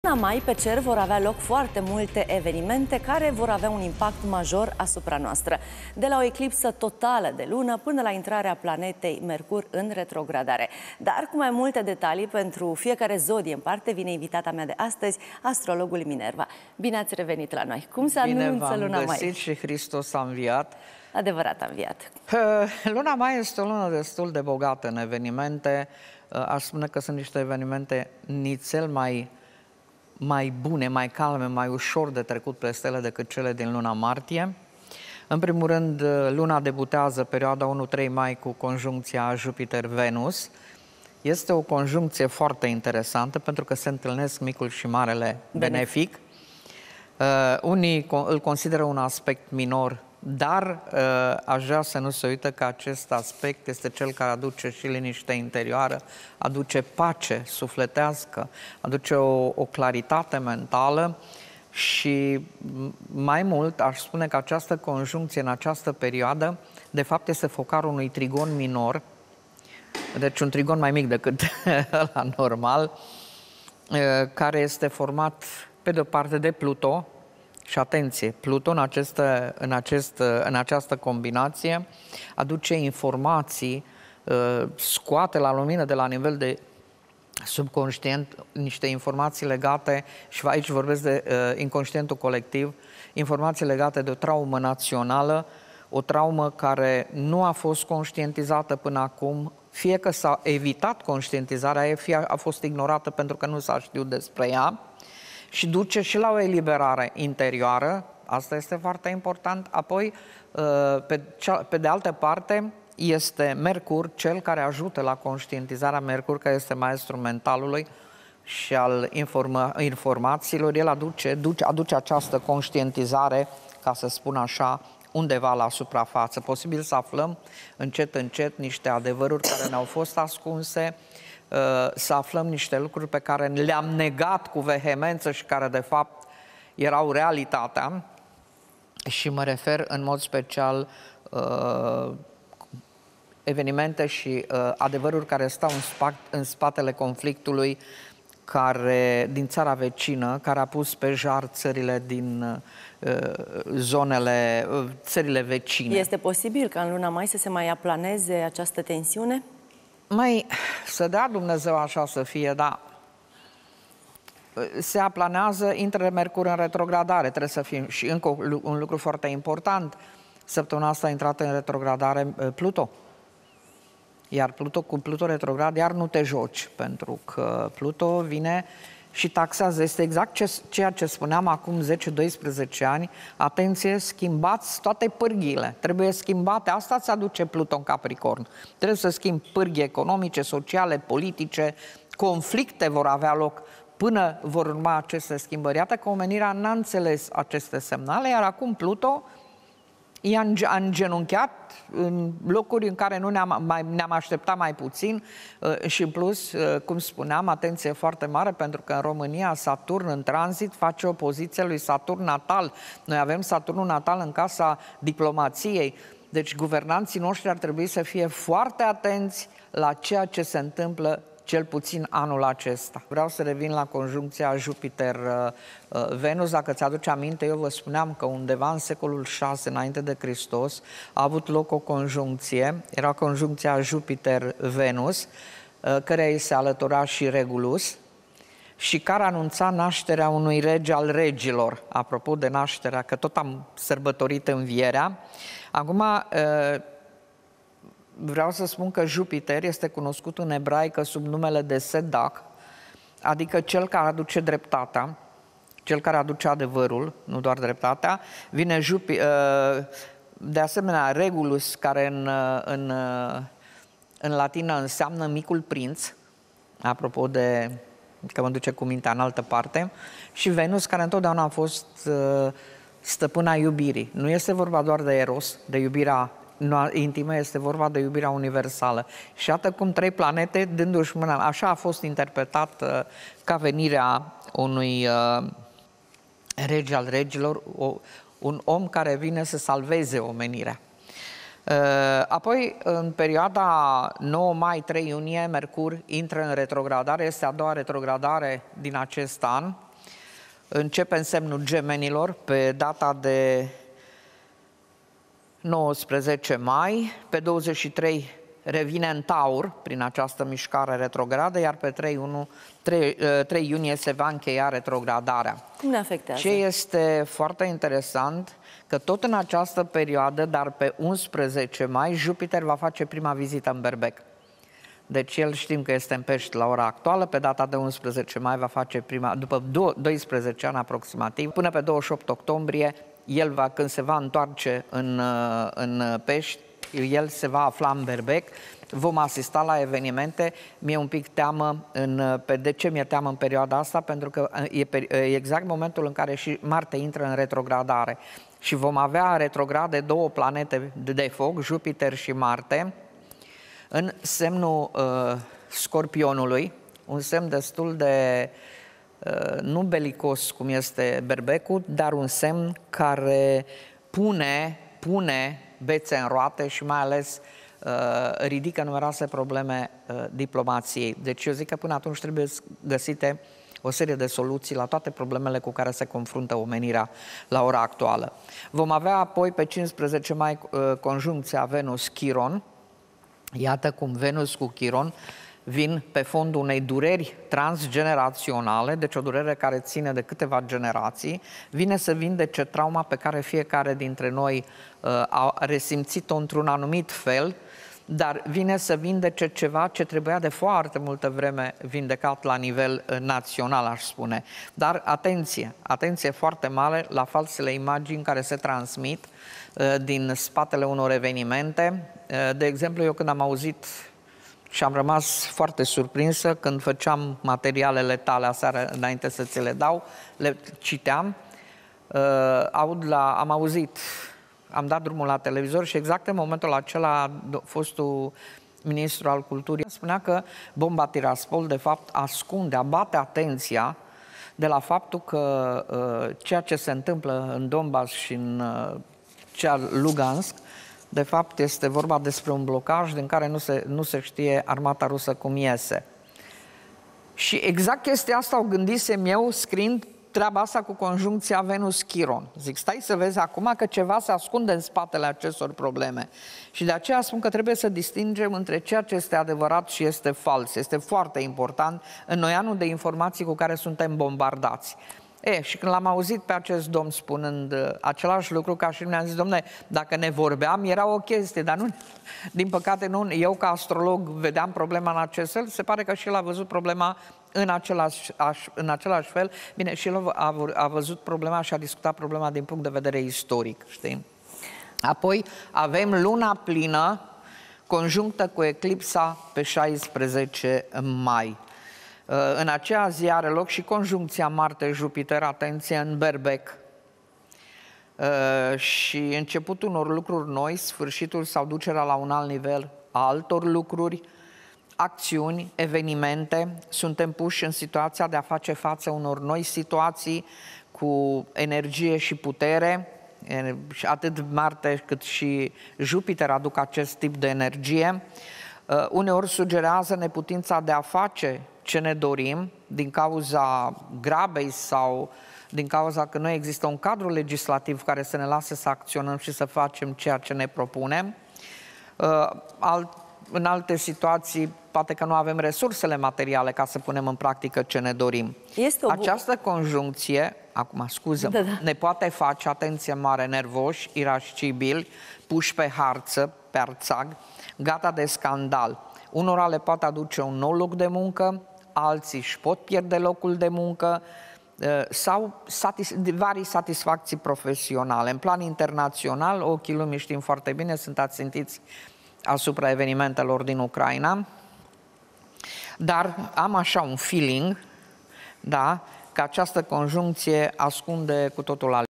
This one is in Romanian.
Luna mai, pe cer vor avea loc foarte multe evenimente care vor avea un impact major asupra noastră. De la o eclipsă totală de lună până la intrarea planetei Mercur în retrogradare. Dar cu mai multe detalii pentru fiecare zodie în parte vine invitata mea de astăzi, astrologul Minerva. Bine ați revenit la noi! Cum se anunță luna mai? Bine și Hristos a înviat. Adevărat a înviat. Luna mai este o lună destul de bogată în evenimente. Aș spune că sunt niște evenimente nițel mai bune, mai calme, mai ușor de trecut peste ele decât cele din luna martie. În primul rând, luna debutează perioada 1-3 mai cu conjuncția Jupiter-Venus. Este o conjuncție foarte interesantă pentru că se întâlnesc micul și marele benefic. Unii îl consideră un aspect minor, dar aș vrea să nu se uită că acest aspect este cel care aduce și liniște interioară, aduce pace sufletească, aduce o claritate mentală și mai mult aș spune că această conjuncție în această perioadă de fapt este focarul unui trigon minor, deci un trigon mai mic decât ăla normal, care este format pe de-o parte de Pluto. Și atenție, Pluto în această combinație aduce informații, scoate la lumină de la nivel de subconștient niște informații legate, și aici vorbesc de inconștientul colectiv, informații legate de o traumă națională, o traumă care nu a fost conștientizată până acum, fie că s-a evitat conștientizarea ei, fie a fost ignorată pentru că nu s-a știut despre ea. Și duce și la o eliberare interioară, asta este foarte important. Apoi, pe de altă parte, este Mercur, cel care ajută la conștientizarea, Mercur, care este maestrul mentalului și al informațiilor. El aduce această conștientizare, ca să spun așa, undeva la suprafață. Posibil să aflăm încet, încet niște adevăruri care ne-au fost ascunse, să aflăm niște lucruri pe care le-am negat cu vehemență și care de fapt erau realitatea, și mă refer în mod special evenimente și adevăruri care stau în spatele conflictului din țara vecină, care a pus pe jar țările din țările vecine. Este posibil ca în luna mai să se mai aplaneze această tensiune? Mai să dea Dumnezeu așa să fie, dar se aplanează, intră Mercur în retrogradare, trebuie să fim. Și încă un lucru foarte important, săptămâna asta a intrat în retrogradare Pluto. Iar cu Pluto retrograd, iar nu te joci, pentru că Pluto vine și taxează. Este exact ceea ce spuneam acum 10-12 ani. Atenție, schimbați toate pârghiile. Trebuie schimbate. Asta îți aduce Pluto în Capricorn. Trebuie să schimbi pârghii economice, sociale, politice. Conflicte vor avea loc până vor urma aceste schimbări. Iată că omenirea n-a înțeles aceste semnale, iar acum Pluto i-a îngenunchiat în locuri în care nu ne-am așteptat mai puțin și în plus, cum spuneam, atenție foarte mare, pentru că în România Saturn în tranzit face opoziție lui Saturn natal. Noi avem Saturnul natal în casa diplomației, deci guvernanții noștri ar trebui să fie foarte atenți la ceea ce se întâmplă cel puțin anul acesta. Vreau să revin la conjuncția Jupiter-Venus. Dacă ți-aduce aminte, eu vă spuneam că undeva în secolul 6 înainte de Hristos a avut loc o conjuncție, era conjuncția Jupiter-Venus, căreia îi se alătura și Regulus, și care anunța nașterea unui rege al regilor. Apropo de nașterea, că tot am sărbătorit învierea. Acum, vreau să spun că Jupiter este cunoscut în ebraică sub numele de Sedak, adică cel care aduce dreptatea, cel care aduce adevărul, nu doar dreptatea. Vine de asemenea Regulus, care în latină înseamnă micul prinț, apropo de că mă duce cu mintea în altă parte, și Venus, care întotdeauna a fost stăpâna iubirii. Nu este vorba doar de Eros, de iubirea intimă, este vorba de iubirea universală. Și iată cum trei planete, dându-și mâna, așa a fost interpretat ca venirea unui rege al regilor, un om care vine să salveze omenirea. Apoi, în perioada 9 mai-3 iunie, Mercur intră în retrogradare, este a doua retrogradare din acest an. începe în semnul Gemenilor pe data de 19 mai, pe 23 revine în Taur prin această mișcare retrogradă, iar pe 3 iunie se va încheia retrogradarea. Cum ne afectează? Ce este foarte interesant, că tot în această perioadă, dar pe 11 mai, Jupiter va face prima vizită în Berbec. Deci el știm că este în Pești la ora actuală, pe data de 11 mai va face prima, după 12 ani aproximativ, până pe 28 octombrie, când se va întoarce în Pești, el se va afla în Berbec, vom asista la evenimente. Mi-e un pic teamă, de ce mi-e teamă în perioada asta? Pentru că e exact momentul în care și Marte intră în retrogradare și vom avea retrograde două planete de foc, Jupiter și Marte, în semnul Scorpionului, un semn destul de nu belicos cum este Berbecul, dar un semn care pune bețe în roate și mai ales ridică numeroase probleme diplomației. Deci eu zic că până atunci trebuie găsite o serie de soluții la toate problemele cu care se confruntă omenirea la ora actuală. Vom avea apoi pe 15 mai conjuncția Venus-Chiron. Iată cum Venus cu Chiron vin pe fondul unei dureri transgeneraționale, deci o durere care ține de câteva generații, vine să vindece trauma pe care fiecare dintre noi a resimțit-o într-un anumit fel, dar vine să vindece ceva ce trebuia de foarte multă vreme vindecat la nivel național, aș spune. Dar atenție foarte mare la falsele imagini care se transmit din spatele unor evenimente. De exemplu, eu când am auzit și am rămas foarte surprinsă când făceam materialele tale aseară, înainte să ți le dau, le citeam, am dat drumul la televizor și exact în momentul acela fostul ministru al culturii spunea că bomba Tiraspol de fapt abate atenția de la faptul că ceea ce se întâmplă în Donbass și în Lugansk, de fapt este vorba despre un blocaj din care nu se știe armata rusă cum iese. Și exact chestia asta o gândisem eu scriind treaba asta cu conjuncția Venus-Chiron. Zic, stai să vezi acum că ceva se ascunde în spatele acestor probleme. Și de aceea spun că trebuie să distingem între ceea ce este adevărat și este fals. Este foarte important în noianul de informații cu care suntem bombardați. Și când l-am auzit pe acest domn spunând același lucru ca și mi-am zis, dom'le, dacă ne vorbeam, era o chestie, dar nu, din păcate nu, eu ca astrolog vedeam problema în acest fel, se pare că și el a văzut problema în același fel. Bine, și el a văzut problema și a discutat problema din punct de vedere istoric, știi? Apoi avem luna plină conjunctă cu eclipsa pe 16 mai. În aceea zi are loc și conjuncția Marte-Jupiter, atenție, în Berbec. Și începutul unor lucruri noi, sfârșitul sau ducerea la un alt nivel a altor lucruri, acțiuni, evenimente. Suntem puși în situația de a face față unor noi situații cu energie și putere. Atât Marte cât și Jupiter aduc acest tip de energie. Uneori sugerează neputința de a face ce ne dorim din cauza grabei sau din cauza că nu există un cadru legislativ care să ne lase să acționăm și să facem ceea ce ne propunem. În alte situații, poate că nu avem resursele materiale ca să punem în practică ce ne dorim. Această conjuncție, acum scuză, ne poate face, atenție mare, nervoși, irascibili, puși pe harță, pe arțag, gata de scandal. Unora le poate aduce un nou loc de muncă, alții își pot pierde locul de muncă sau vari satisfacții profesionale. În plan internațional, ochii lumii știm foarte bine, sunt ațintiți asupra evenimentelor din Ucraina, dar am așa un feeling, da, că această conjuncție ascunde cu totul altceva.